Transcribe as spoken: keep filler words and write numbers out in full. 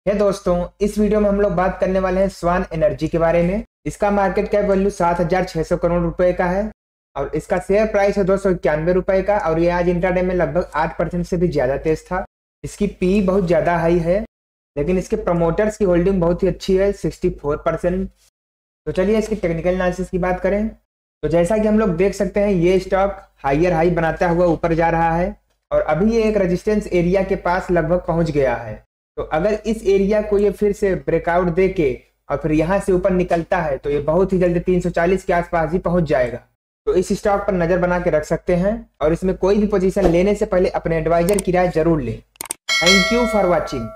है दोस्तों, इस वीडियो में हम लोग बात करने वाले हैं स्वान एनर्जी के बारे में। इसका मार्केट कैप वैल्यू सात हजार छह सौ करोड़ रुपए का है और इसका शेयर प्राइस है दो सौ इक्यानवे रुपए का और ये आज इंट्राडे में लगभग आठ परसेंट से भी ज्यादा तेज था। इसकी पी बहुत ज्यादा हाई है, लेकिन इसके प्रमोटर्स की होल्डिंग बहुत ही अच्छी है, सिक्सटी फोर परसेंट। तो चलिए इसकी टेक्निकल एनालिसिस की बात करें तो जैसा कि हम लोग देख सकते हैं, ये स्टॉक हायर हाई बनाता हुआ ऊपर जा रहा है और अभी ये एक रेजिस्टेंस एरिया के पास लगभग पहुंच गया है। तो अगर इस एरिया को ये फिर से ब्रेकआउट देके और फिर यहाँ से ऊपर निकलता है तो ये बहुत ही जल्दी तीन सौ चालीस के आसपास ही पहुंच जाएगा। तो इस स्टॉक पर नजर बना के रख सकते हैं और इसमें कोई भी पोजीशन लेने से पहले अपने एडवाइजर की राय जरूर लें। Thank you for watching.